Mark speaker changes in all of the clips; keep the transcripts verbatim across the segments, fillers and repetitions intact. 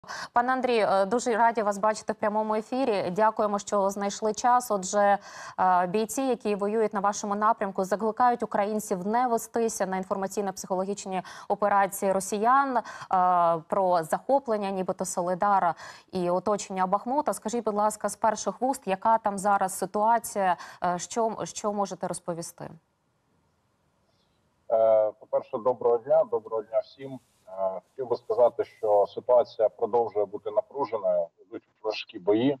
Speaker 1: Пане Андрію, дуже раді вас бачити в прямому ефірі. Дякуємо, що знайшли час. Отже, бійці, які воюють на вашому напрямку, закликають українців не вестися на інформаційно-психологічні операції росіян про захоплення, нібито Солидара і оточення Бахмута. Скажіть, будь ласка, з перших вуст, яка там зараз ситуація, що, що можете розповісти?
Speaker 2: По-перше, доброго дня, доброго дня всім. Хотів би сказати, що ситуація продовжує бути напруженою, йдуть важкі бої.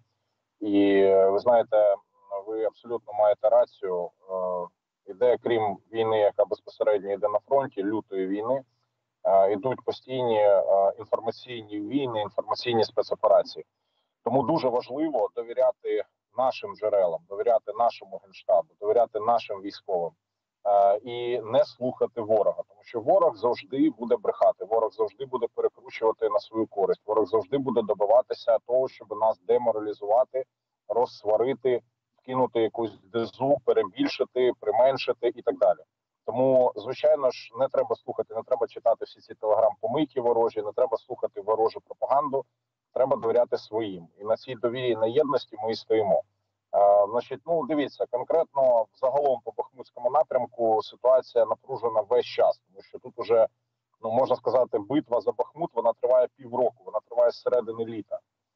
Speaker 2: І ви знаєте, ви абсолютно маєте рацію. Іде, крім війни, яка безпосередньо йде на фронті, лютої війни, йдуть постійні інформаційні війни, інформаційні спецоперації. Тому дуже важливо довіряти нашим джерелам, довіряти нашому Генштабу, довіряти нашим військовим. І не слухати ворога, тому що ворог завжди буде брехати, ворог завжди буде перекручувати на свою користь, ворог завжди буде добиватися того, щоб нас деморалізувати, розсварити, вкинути якусь дезу, перебільшити, применшити і так далі. Тому, звичайно ж, не треба слухати, не треба читати всі ці телеграм-помийки ворожі, не треба слухати ворожу пропаганду, треба довіряти своїм. І на цій довірі і на єдності ми і стоїмо. Uh, значить, ну дивіться, конкретно загалом по Бахмутському напрямку ситуація напружена весь час, тому що тут уже, ну можна сказати, битва за Бахмут, вона триває півроку, вона триває з середини літа.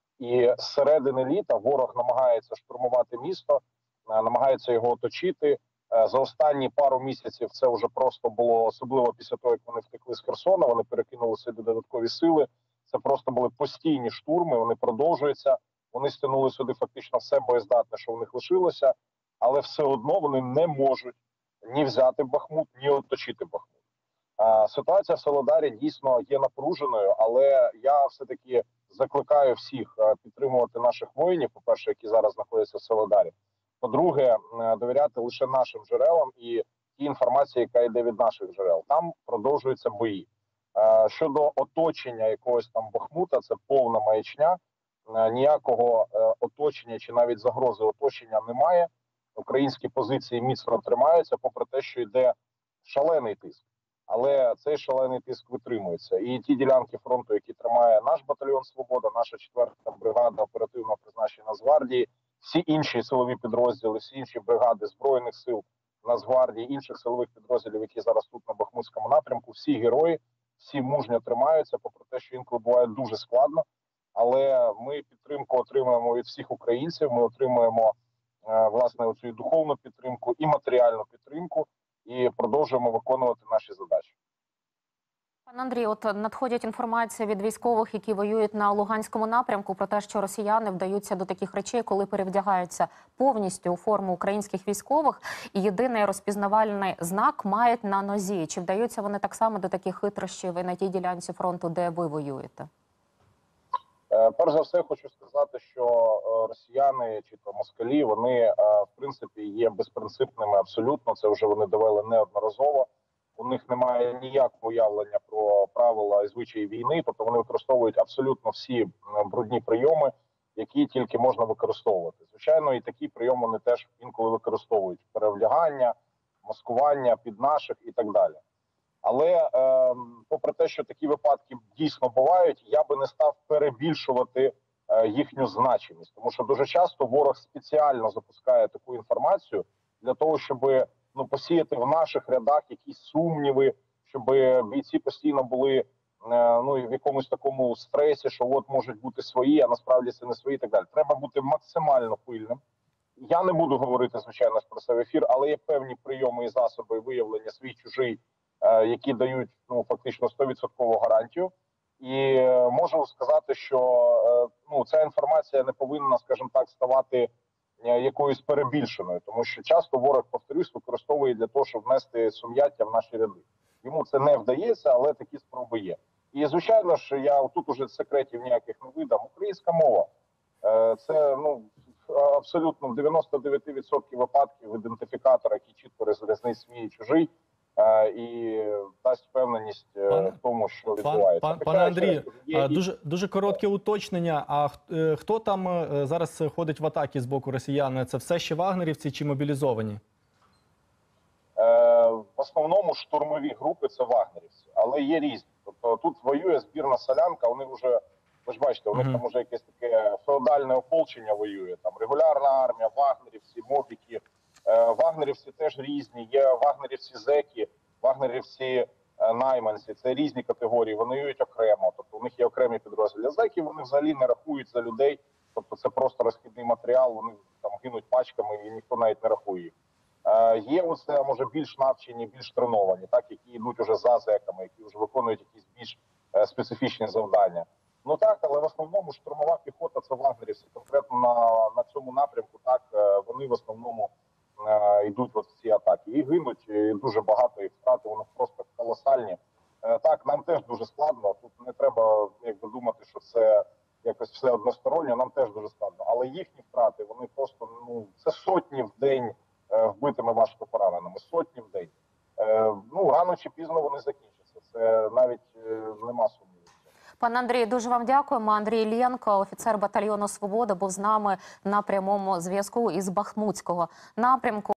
Speaker 2: І з середини літа ворог намагається штурмувати місто, uh, намагається його оточити. Uh, за останні пару місяців це вже просто було, особливо після того, як вони втекли з Херсона, вони перекинули сюди додаткові сили. Це просто були постійні штурми, вони продовжуються. Вони стягнули сюди фактично все боєздатне, що в них лишилося, але все одно вони не можуть ні взяти Бахмут, ні оточити Бахмут. А, ситуація в Солидарі дійсно є напруженою, але я все-таки закликаю всіх підтримувати наших воїнів, по-перше, які зараз знаходяться в Солидарі. По-друге, довіряти лише нашим джерелам і тій інформації, яка йде від наших джерел. Там продовжуються бої. А, щодо оточення якогось там Бахмута, це повна маячня. Ніякого е, оточення чи навіть загрози оточення немає. Українські позиції міцно тримаються, попри те, що йде шалений тиск. Але цей шалений тиск витримується. І ті ділянки фронту, які тримає наш батальйон «Свобода», наша четверта бригада оперативного призначення Нацгвардії, всі інші силові підрозділи, всі інші бригади Збройних сил Нацгвардії, інших силових підрозділів, які зараз тут на Бахмутському напрямку, всі герої, всі мужньо тримаються, попри те, що інколи буває дуже складно. Але ми підтримку отримуємо від всіх українців, ми отримуємо, власне, оцю духовну підтримку і матеріальну підтримку, і продовжуємо виконувати наші задачі.
Speaker 1: Пане Андрій, от надходять інформація від військових, які воюють на Луганському напрямку, про те, що росіяни вдаються до таких речей, коли перевдягаються повністю у форму українських військових, і єдиний розпізнавальний знак мають на нозі. Чи вдаються вони так само до таких хитрощів і на тій ділянці фронту, де ви воюєте?
Speaker 2: Перш за все, хочу сказати, що росіяни чи то москалі, вони, в принципі, є безпринципними абсолютно. Це вже вони довели неодноразово. У них немає ніякого уявлення про правила і звичаї війни, тобто вони використовують абсолютно всі брудні прийоми, які тільки можна використовувати. Звичайно, і такі прийоми вони теж інколи використовують: перевдягання, маскування під наших і так далі. Але, е, попри те, що такі випадки дійсно бувають, я би не став перебільшувати е, їхню значимість. Тому що дуже часто ворог спеціально запускає таку інформацію для того, щоб ну, посіяти в наших рядах якісь сумніви, щоб бійці постійно були е, ну, в якомусь такому стресі, що от можуть бути свої, а насправді це не свої і так далі. Треба бути максимально пильним. Я не буду говорити, звичайно, про це в ефір, але є певні прийоми і засоби виявлення свій-чужий, які дають ну фактично сто відсотків гарантію. І можу сказати, що ну ця інформація не повинна, скажімо так, ставати якоюсь перебільшеною, тому що часто ворог, повторюсь, використовує для того, щоб внести сум'яття в наші ряди. Йому це не вдається, але такі спроби є. І звичайно ж, я тут уже секретів ніяких не видам. Українська мова це ну абсолютно в дев'яносто дев'ять відсотків випадків ідентифікатор, який чітко розрізнить свій і чужий. І дасть впевненість пане, в тому, що відбувається.
Speaker 3: Пан, пане Андрію, дуже, дуже коротке уточнення. А хто там зараз ходить в атаки з боку росіян? Це все ще вагнерівці чи мобілізовані?
Speaker 2: Е, в основному штурмові групи – це вагнерівці, але є різні. Тобто тут воює збірна Солянка, вони вже Ви ж бачите, у них
Speaker 3: Мгм.
Speaker 2: там уже якесь таке феодальне ополчення воює. Там регулярна армія, вагнерівці, мобіки. Е, Вагнерівці теж різні. Є вагнерівці зеки, вагнерівці е, найманці. Це різні категорії. Вони воюють окремо. Тобто у них є окремі підрозділи. Зеки вони взагалі не рахують за людей. Тобто це просто розхідний матеріал. Вони там гинуть пачками і ніхто навіть не рахує їх. Е, Є оце, може, більш навчені, більш треновані, так, які йдуть уже за зеками, які вже виконують якісь більш е, специфічні завдання. Ну так, але в основному штурмова піхота це вагнерівці. Конкретно на, на цьому напрямку, так, е, вони в основному е, йдуть от в ці атаки. І гинуть, і дуже багато їх втрати, вони просто колосальні. Е, так, нам теж дуже складно. Тут не треба якби думати, що це якось все односторонньо, нам теж дуже складно. Але їхні втрати, вони просто, ну, це сотні в день е, вбитими важко пораненими, сотні в день. Е, ну, рано чи пізно вони закінчаться. Це навіть е, нема сумніву.
Speaker 1: Пане Андрію, дуже вам дякуємо. Андрій Іллєнко, офіцер батальйону «Свобода», був з нами на прямому зв'язку із Бахмутського напрямку.